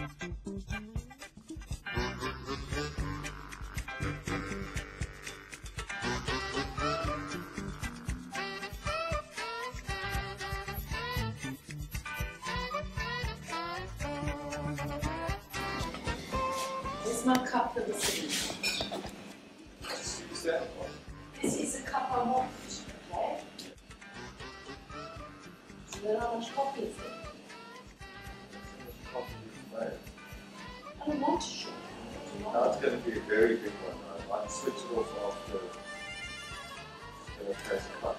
This is my cup for the city. This is a cup I want, okay? So then how much coffee is it? I don't want to show you. Now it's going to be a very big one. I might switch it off after the press class.